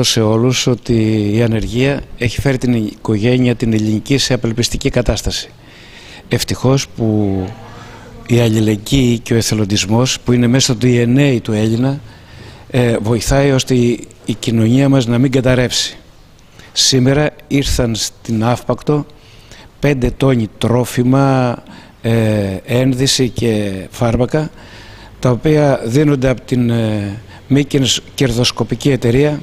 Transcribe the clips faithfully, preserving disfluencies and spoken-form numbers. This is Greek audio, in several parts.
σε όλους ότι η ανεργία έχει φέρει την οικογένεια την ελληνική σε απελπιστική κατάσταση. Ευτυχώς που η αλληλεγγύη και ο εθελοντισμός που είναι μέσα στο ντι εν έι του Έλληνα ε, βοηθάει ώστε η, η κοινωνία μας να μην καταρρεύσει. Σήμερα ήρθαν στην Αύπακτο πέντε τόνοι τρόφιμα, ε, ένδυση και φάρμακα, τα οποία δίνονται από την ε, μη κερδοσκοπική εταιρεία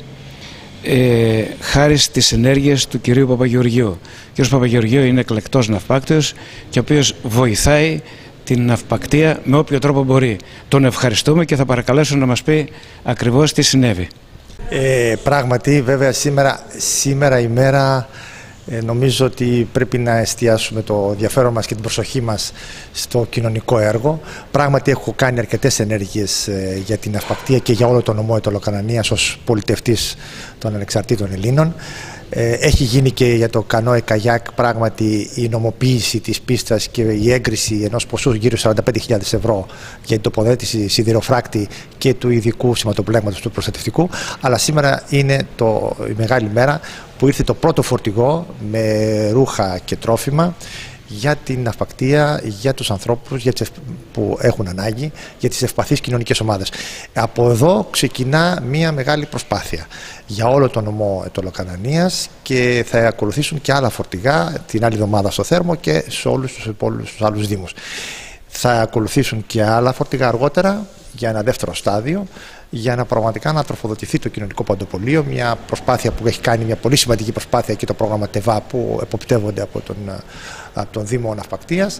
ε, χάρη στις ενέργειες του κυρίου Παπαγεωργίου. Ο κύριος Παπαγεωργίου είναι εκλεκτός ναυπάκτιος και ο οποίος βοηθάει την ναυπακτία με όποιο τρόπο μπορεί. Τον ευχαριστούμε και θα παρακαλέσω να μας πει ακριβώς τι συνέβη. Ε, πράγματι, βέβαια σήμερα, σήμερα η μέρα ε, νομίζω ότι πρέπει να εστιάσουμε το ενδιαφέρον μας και την προσοχή μας στο κοινωνικό έργο. Πράγματι έχω κάνει αρκετές ενέργειες ε, για την ναυπακτία και για όλο το νομό Αιτωλοκανανίας ως πολιτευτής των ανεξαρτήτων Ελλήνων. Ε, έχει γίνει και για το κανόε καγιάκ πράγματι η νομοποίηση της πίστας και η έγκριση ενός ποσού γύρω σαράντα πέντε χιλιάδες ευρώ για την τοποθέτηση σιδηροφράκτη και του ειδικού σηματοπλέγματος του προστατευτικού. Αλλά σήμερα είναι το, η μεγάλη μέρα που ήρθε το πρώτο φορτηγό με ρούχα και τρόφιμα για την ναυπακτία, για τους ανθρώπους για τις που έχουν ανάγκη, για τις ευπαθείς κοινωνικές ομάδες. Από εδώ ξεκινά μια μεγάλη προσπάθεια για όλο το νομό Αιτωλοκανανίας και θα ακολουθήσουν και άλλα φορτηγά την άλλη εβδομάδα στο Θέρμο και σε όλους τους υπόλοιπους τους άλλους δήμους. Θα ακολουθήσουν και άλλα φορτηγά αργότερα για ένα δεύτερο στάδιο, για να πραγματικά να τροφοδοτηθεί το κοινωνικό παντοπολείο, μια προσπάθεια που έχει κάνει μια πολύ σημαντική προσπάθεια και το πρόγραμμα ΤΕΒΑ που εποπτεύονται από τον, από τον Δήμο Ναυπακτίας,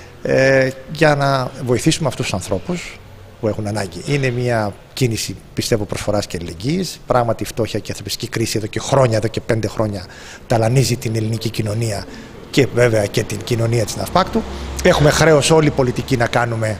ε, για να βοηθήσουμε αυτούς τους ανθρώπους που έχουν ανάγκη. Είναι μια κίνηση, πιστεύω, προσφοράς και αλληλεγγύης. Πράγματι η φτώχεια και η ανθρωπιστική κρίση εδώ και χρόνια, εδώ και πέντε χρόνια ταλανίζει την ελληνική κοινωνία και βέβαια και την κοινωνία της Ναυπάκτου. Έχουμε χρέος όλοι οι πολιτικοί να κάνουμε,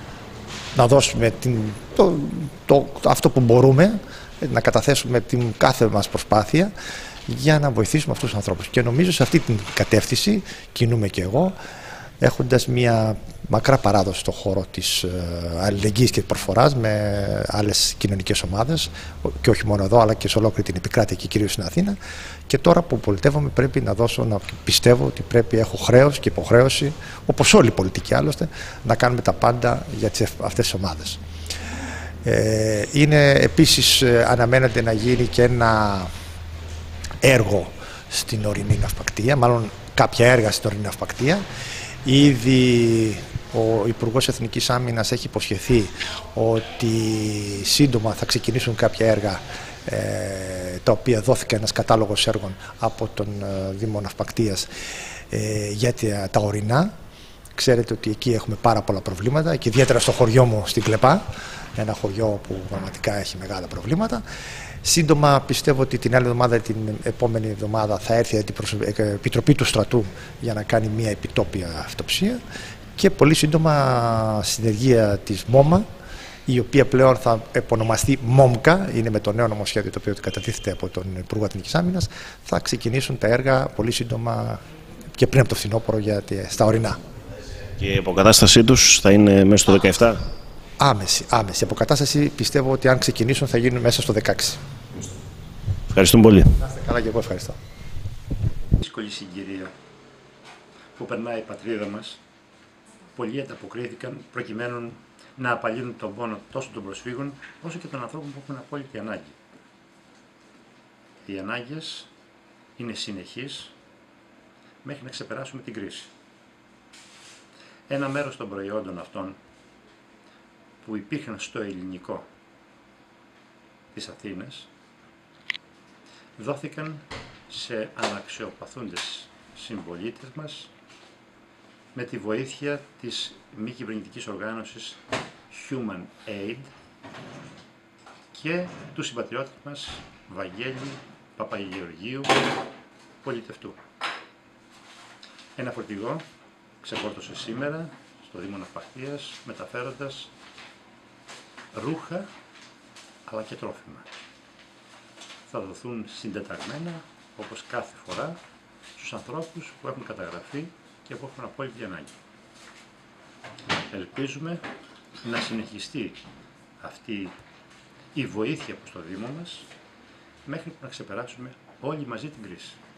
να δώσουμε την, το, το, αυτό που μπορούμε, να καταθέσουμε την κάθε μας προσπάθεια για να βοηθήσουμε αυτούς τους ανθρώπους. Και νομίζω σε αυτή την κατεύθυνση κινούμαι και εγώ, έχοντας μια μακρά παράδοση στον χώρο της αλληλεγγύης και της προσφοράς με άλλες κοινωνικές ομάδες και όχι μόνο εδώ αλλά και σε ολόκληρη την επικράτεια και κυρίως στην Αθήνα. Και τώρα που πολιτεύομαι πρέπει να δώσω, να πιστεύω ότι πρέπει, έχω χρέος και υποχρέωση, όπως όλοι οι πολιτικοί άλλωστε, να κάνουμε τα πάντα για τις, αυτές τις ομάδες. Ε, είναι επίσης, αναμένεται να γίνει και ένα έργο στην ορεινή ναυπακτία, μάλλον κάποια έργα στην ορεινή ναυπακτία. Ήδη ο Υπουργός Εθνικής Άμυνας έχει υποσχεθεί ότι σύντομα θα ξεκινήσουν κάποια έργα ε, τα οποία δόθηκε ένας κατάλογος έργων από τον ε, Δήμο Ναυπακτίας ε, για τα ορεινά. Ξέρετε ότι εκεί έχουμε πάρα πολλά προβλήματα και ιδιαίτερα στο χωριό μου στην Κλεπά, ένα χωριό που πραγματικά έχει μεγάλα προβλήματα. Σύντομα πιστεύω ότι την άλλη εβδομάδα, την επόμενη εβδομάδα θα έρθει η Επιτροπή του Στρατού για να κάνει μια επιτόπια αυτοψία και πολύ σύντομα συνεργεία της ΜΟΜΑ, η οποία πλέον θα επωνομαστεί ΜΟΜΚΑ, είναι με το νέο νομοσχέδιο το οποίο κατατίθεται από τον Υπουργό Εθνικής Άμυνας, θα ξεκινήσουν τα έργα πολύ σύντομα και πριν από το φθινόπωρο για στα ορεινά. Και η αποκατάστασή τους θα είναι μέσα στο δεκαεπτά. Άμεση, άμεση. Η αποκατάσταση πιστεύω ότι αν ξεκινήσουν θα γίνουν μέσα στο δεκαέξι. Ευχαριστούμε πολύ. Να είστε καλά και εγώ ευχαριστώ. Δύσκολη συγκυρία που περνάει η πατρίδα μας, πολλοί ανταποκρίθηκαν προκειμένου να απαλύνουν τον πόνο τόσο των προσφύγων όσο και των ανθρώπων που έχουν απόλυτη ανάγκη. Οι ανάγκες είναι συνεχείς μέχρι να ξεπεράσουμε την κρίση. Ένα μέρος των προϊόντων αυτών που υπήρχαν στο ελληνικό της Αθήνας δόθηκαν σε αναξιοπαθούντες συμπολίτες μας με τη βοήθεια της μη κυβερνητικής οργάνωσης Human Aid και του συμπατριώτη μας Βαγγέλη Παπαγεωργίου, πολιτευτού. Ένα φορτηγό ξεφόρτωσε σήμερα στο Δήμο Ναυπακτίας μεταφέροντας ρούχα αλλά και τρόφιμα. Θα δοθούν συντεταγμένα, όπως κάθε φορά, στους ανθρώπους που έχουν καταγραφεί και που έχουν απόλυτη ανάγκη. Ελπίζουμε να συνεχιστεί αυτή η βοήθεια προς το Δήμο μας μέχρι να ξεπεράσουμε όλοι μαζί την κρίση.